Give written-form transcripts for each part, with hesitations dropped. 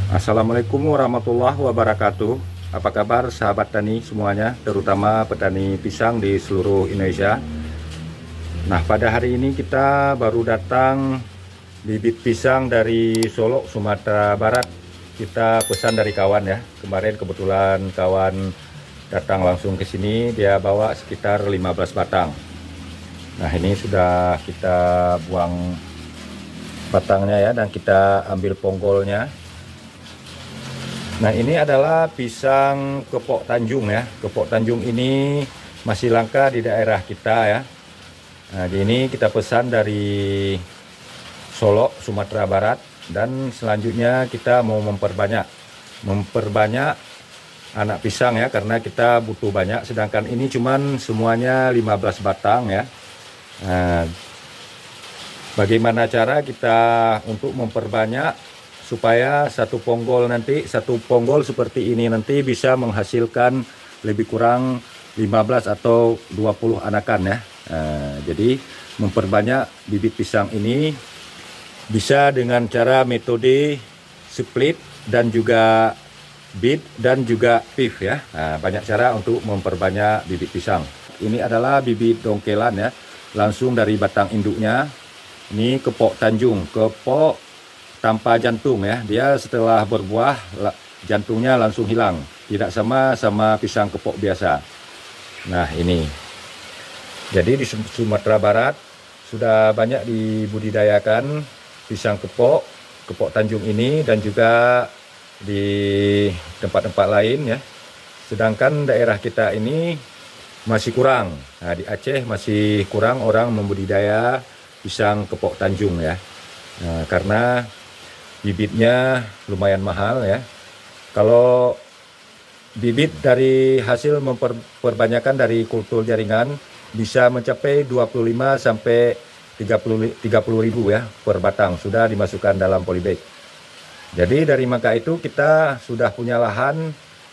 Assalamualaikum warahmatullahi wabarakatuh. Apa kabar sahabat tani semuanya, terutama petani pisang di seluruh Indonesia. Nah, pada hari ini kita baru datang bibit pisang dari Solo, Sumatera Barat. Kita pesan dari kawan ya. Kemarin kebetulan kawan datang langsung ke sini, dia bawa sekitar 15 batang. Nah, ini sudah kita buang batangnya ya, dan kita ambil ponggolnya. Nah, ini adalah pisang kepok Tanjung ya. Kepok Tanjung ini masih langka di daerah kita ya. Nah, ini kita pesan dari Solo, Sumatera Barat, dan selanjutnya kita mau memperbanyak anak pisang ya, karena kita butuh banyak, sedangkan ini cuman semuanya 15 batang ya. Nah, bagaimana cara kita untuk memperbanyak supaya satu ponggol seperti ini nanti bisa menghasilkan lebih kurang 15 atau 20 anakan ya. Nah, jadi memperbanyak bibit pisang ini bisa dengan cara metode split dan juga bit dan juga pif ya. Nah, banyak cara untuk memperbanyak bibit pisang. Ini adalah bibit dongkelan ya, langsung dari batang induknya. Ini kepok Tanjung, kepok tanpa jantung ya. Dia setelah berbuah jantungnya langsung hilang, tidak sama pisang kepok biasa. Nah, ini jadi di Sumatera Barat sudah banyak dibudidayakan pisang kepok Tanjung ini, dan juga di tempat-tempat lain ya. Sedangkan daerah kita ini masih kurang. Nah, di Aceh masih kurang orang membudidaya pisang kepok Tanjung ya. Nah, karena bibitnya lumayan mahal ya. Kalau bibit dari hasil memperbanyakan dari kultur jaringan bisa mencapai 25 sampai 30 ribu ya per batang, sudah dimasukkan dalam polybag. Jadi dari maka itu kita sudah punya lahan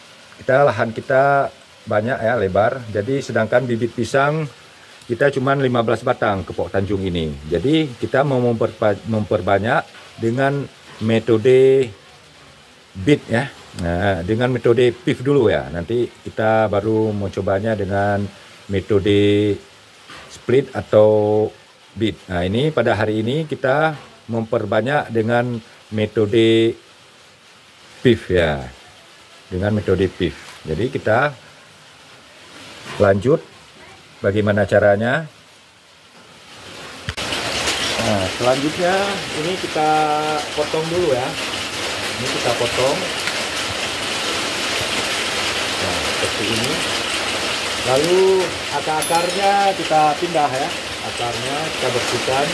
kita banyak ya, lebar. Jadi sedangkan bibit pisang kita cuma 15 batang kepok Tanjung ini. Jadi kita mau memperbanyak dengan metode bit ya. Nah, dengan metode pif dulu ya. Nanti kita baru mencobanya dengan metode split atau bit. Nah, ini pada hari ini kita memperbanyak dengan metode pif ya. Dengan metode pif. Jadi kita lanjut bagaimana caranya. Nah, selanjutnya ini kita potong dulu ya. Ini kita potong. Nah, seperti ini. Lalu akar-akarnya kita pindah ya. Akarnya kita bersihkan.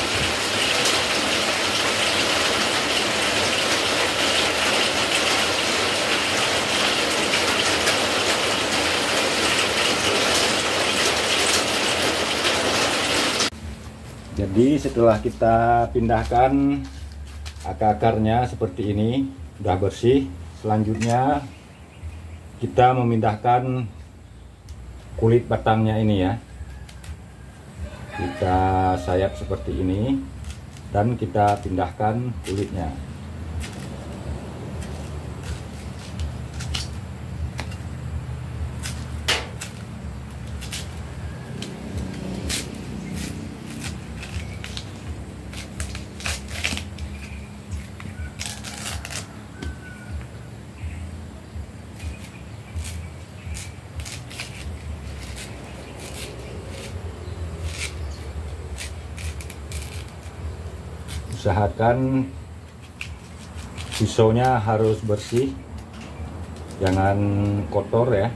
Jadi setelah kita pindahkan akar-akarnya seperti ini, sudah bersih. Selanjutnya kita memindahkan kulit batangnya ini ya. Kita sayat seperti ini dan kita pindahkan kulitnya. Usahakan pisaunya harus bersih, jangan kotor ya.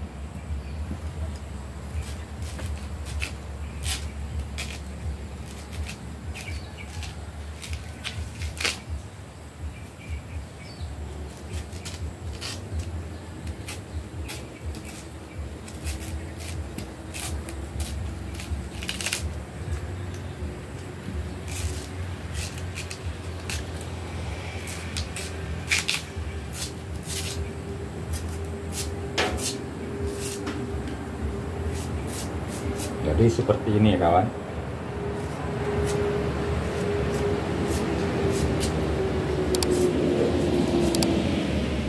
Jadi seperti ini ya kawan.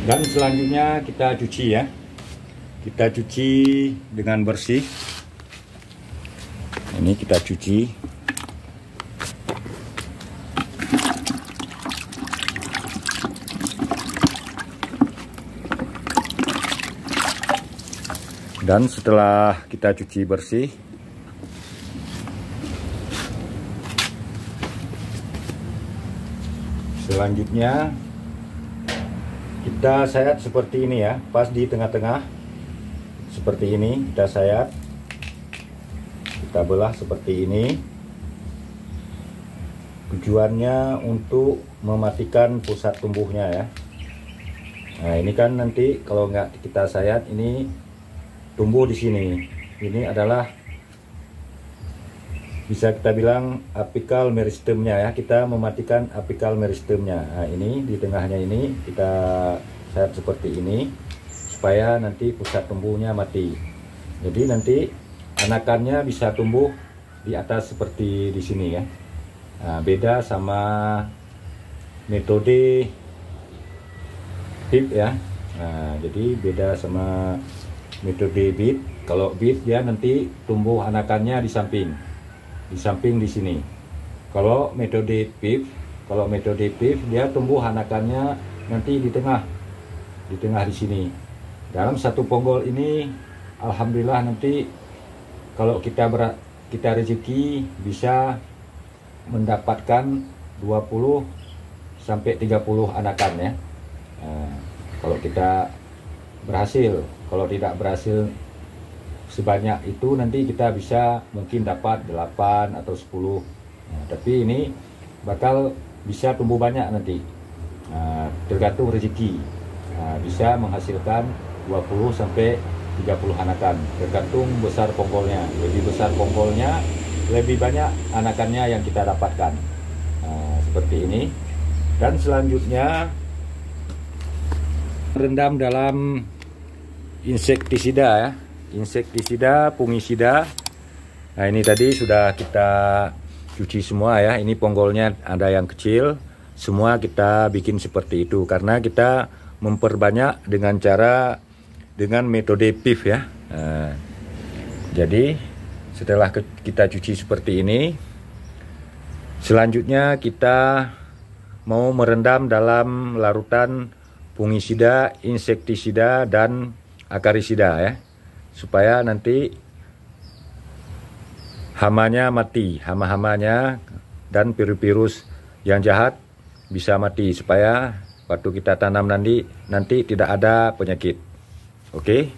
Dan selanjutnya kita cuci ya. Kita cuci dengan bersih. Ini kita cuci. Dan setelah kita cuci bersih, selanjutnya kita sayat seperti ini ya, pas di tengah-tengah seperti ini. Kita sayat, kita belah seperti ini. Tujuannya untuk mematikan pusat tumbuhnya ya. Nah ini kan nanti kalau nggak kita sayat, ini tumbuh di sini. Ini adalah bisa kita bilang apical meristemnya ya. Kita mematikan apical meristemnya. Nah ini di tengahnya ini kita sayat seperti ini supaya nanti pusat tumbuhnya mati. Jadi nanti anakannya bisa tumbuh di atas seperti di sini ya. Nah, beda sama metode BIT ya. Nah, jadi beda sama metode BIT. Kalau BIT dia nanti tumbuh anakannya di samping di sini. Kalau metode PIF, dia tumbuh anakannya nanti di tengah di sini. Dalam satu ponggol ini, alhamdulillah nanti kalau kita rezeki bisa mendapatkan 20 sampai 30 anakan ya. Nah, kalau kita berhasil. Kalau tidak berhasil sebanyak itu, nanti kita bisa mungkin dapat 8 atau 10. Nah, tapi ini bakal bisa tumbuh banyak nanti. Nah, tergantung rezeki. Nah, bisa menghasilkan 20 sampai 30 anakan. Tergantung besar ponggolnya. Lebih besar ponggolnya, lebih banyak anakannya yang kita dapatkan. Nah, seperti ini. Dan selanjutnya rendam dalam insektisida ya, insektisida, fungisida. Nah ini tadi sudah kita cuci semua ya. Ini ponggolnya ada yang kecil, semua kita bikin seperti itu karena kita memperbanyak dengan metode PIF ya. Nah, jadi setelah kita cuci seperti ini, selanjutnya kita mau merendam dalam larutan fungisida, insektisida, dan akarisida ya, supaya nanti hamanya mati, hama-hamanya dan virus-virus yang jahat bisa mati, supaya waktu kita tanam nanti tidak ada penyakit. Oke,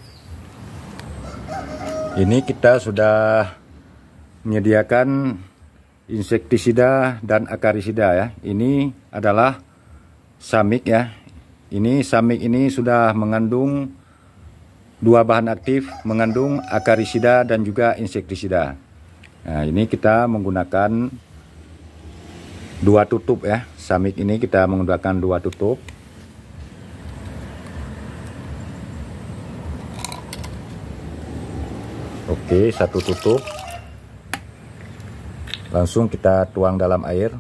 ini kita sudah menyediakan insektisida dan akarisida ya. Ini adalah samik ya. Ini samik ini sudah mengandung 2 bahan aktif, mengandung akarisida dan juga insektisida. Nah, ini kita menggunakan 2 tutup ya. Samik ini kita menggunakan 2 tutup. Oke, 1 tutup. Langsung kita tuang dalam air.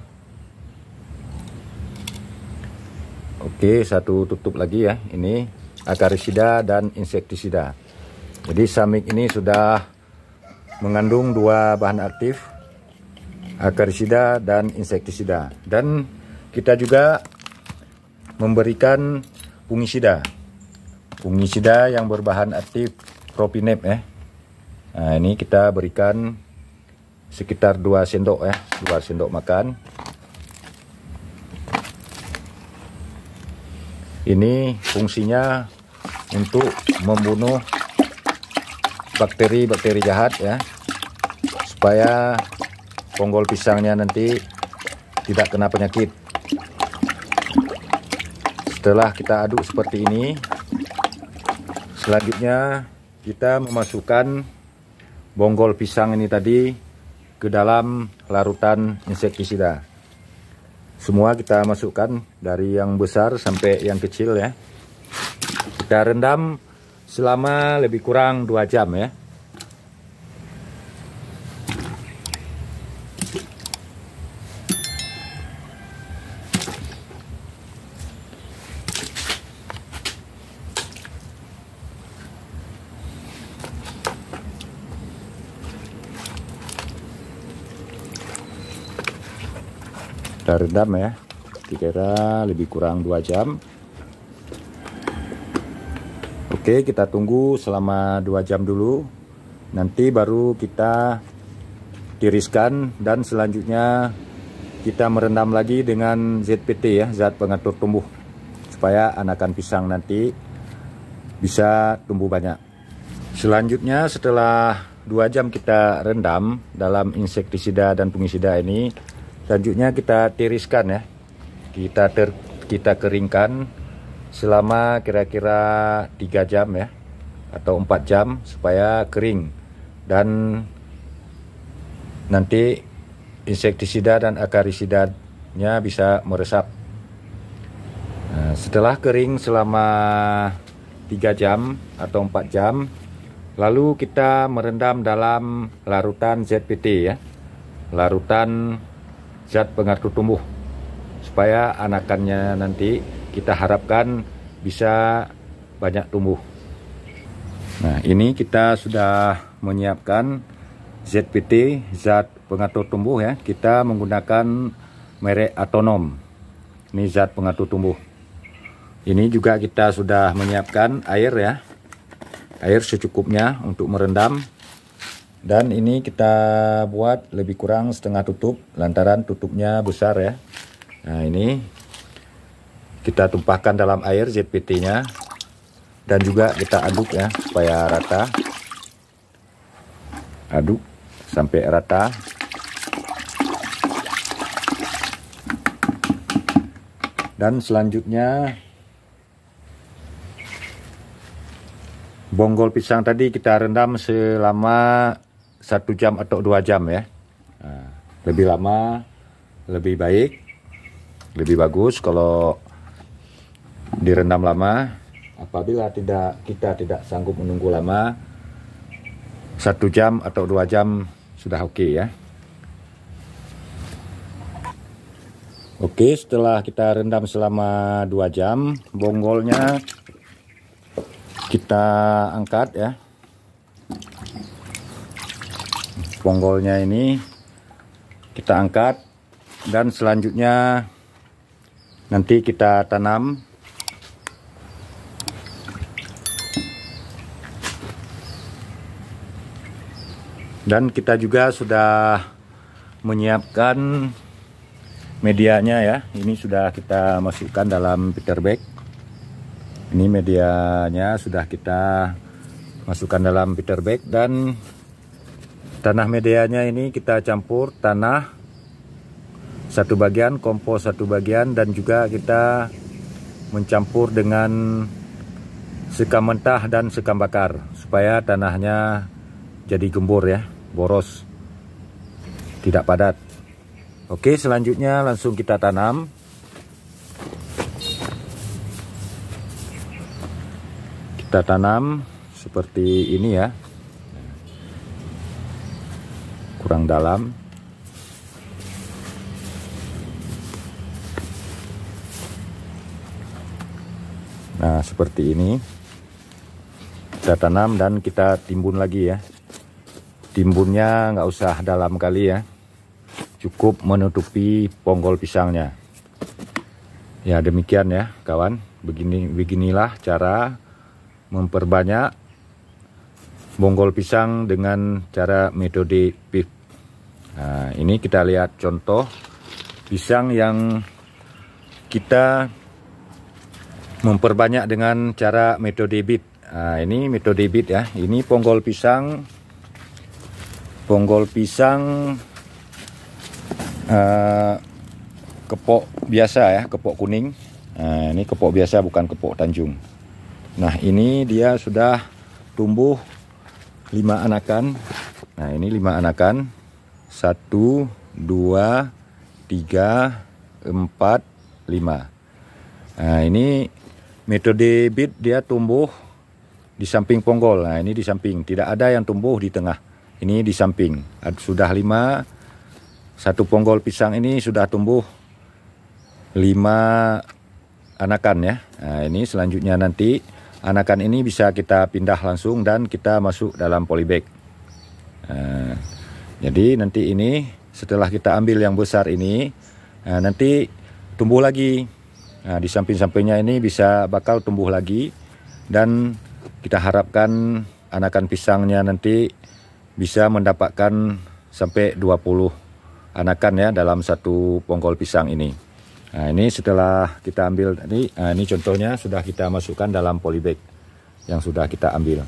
Oke, 1 tutup lagi ya. Ini akarisida dan insektisida. Jadi samik ini sudah mengandung 2 bahan aktif, akarisida dan insektisida. Dan kita juga memberikan fungisida yang berbahan aktif propinep ya. Nah ini kita berikan sekitar 2 sendok ya, 2 sendok makan. Ini fungsinya untuk membunuh bakteri-bakteri jahat ya, supaya ponggol pisangnya nanti tidak kena penyakit. Setelah kita aduk seperti ini, selanjutnya kita memasukkan bonggol pisang ini tadi ke dalam larutan insektisida. Semua kita masukkan dari yang besar sampai yang kecil ya. Kita rendam selama lebih kurang 2 jam ya. kita redam ya, kira lebih kurang 2 jam. Oke, kita tunggu selama 2 jam dulu, nanti baru kita tiriskan dan selanjutnya kita merendam lagi dengan ZPT ya, zat pengatur tumbuh, supaya anakan pisang nanti bisa tumbuh banyak. Selanjutnya setelah 2 jam kita rendam dalam insektisida dan fungisida ini, selanjutnya kita tiriskan ya, kita keringkan selama kira-kira 3 jam ya, atau 4 jam supaya kering dan nanti insektisida dan akarisidanya bisa meresap. Nah, setelah kering selama 3 jam atau 4 jam, lalu kita merendam dalam larutan ZPT ya, larutan zat pengatur tumbuh, supaya anakannya nanti kita harapkan bisa banyak tumbuh. Nah, ini kita sudah menyiapkan ZPT, zat pengatur tumbuh ya. Kita menggunakan merek Atonom. Ini zat pengatur tumbuh. Ini juga kita sudah menyiapkan air ya, air secukupnya untuk merendam. Dan ini kita buat lebih kurang setengah tutup, lantaran tutupnya besar ya. Nah, ini kita tumpahkan dalam air ZPT-nya dan juga kita aduk ya, supaya rata. Aduk sampai rata. Dan selanjutnya bonggol pisang tadi kita rendam selama 1 jam atau 2 jam ya. Nah, lebih lama lebih baik, lebih bagus kalau direndam lama. Apabila kita tidak sanggup menunggu lama, 1 jam atau 2 jam sudah oke ya. Oke, setelah kita rendam selama 2 jam, bonggolnya kita angkat ya. Bonggolnya ini kita angkat dan selanjutnya nanti kita tanam. Dan kita juga sudah menyiapkan medianya ya. Ini sudah kita masukkan dalam Peter bag. Ini medianya sudah kita masukkan dalam Peter bag, dan tanah medianya ini kita campur tanah 1 bagian, kompos 1 bagian, dan juga kita mencampur dengan sekam mentah dan sekam bakar supaya tanahnya jadi gembur ya, boros, tidak padat. Oke, selanjutnya langsung kita tanam. Kita tanam seperti ini ya, kurang dalam. Nah, seperti ini kita tanam dan kita timbun lagi ya. Timbunnya nggak usah dalam kali ya, cukup menutupi ponggol pisangnya. Ya, demikian ya kawan. Beginilah cara memperbanyak bonggol pisang dengan cara metode BIT. Nah, ini kita lihat contoh pisang yang kita memperbanyak dengan cara metode BIT. Nah, ini metode BIT ya. Ini ponggol pisang kepok biasa ya, kepok kuning. Nah, ini kepok biasa, bukan kepok Tanjung. Nah, ini dia sudah tumbuh 5 anakan. Nah, ini 5 anakan. 1, 2, 3, 4, 5. Nah, ini metode BIT, dia tumbuh di samping ponggol. Nah, ini di samping, tidak ada yang tumbuh di tengah. Ini di samping. Sudah 5. 1 ponggol pisang ini sudah tumbuh 5 anakan ya. Nah, ini selanjutnya nanti anakan ini bisa kita pindah langsung dan kita masuk dalam polybag. Nah, jadi nanti ini setelah kita ambil yang besar ini, Nah, nanti tumbuh lagi. Nah, di samping-sampingnya ini bakal tumbuh lagi, dan kita harapkan anakan pisangnya nanti bisa mendapatkan sampai 20 anakan ya dalam satu ponggol pisang ini. Nah, ini setelah kita ambil tadi, ini contohnya sudah kita masukkan dalam polybag yang sudah kita ambil.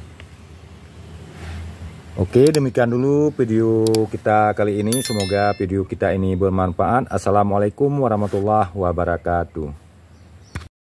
Oke, demikian dulu video kita kali ini. Semoga video kita ini bermanfaat. Assalamualaikum warahmatullahi wabarakatuh.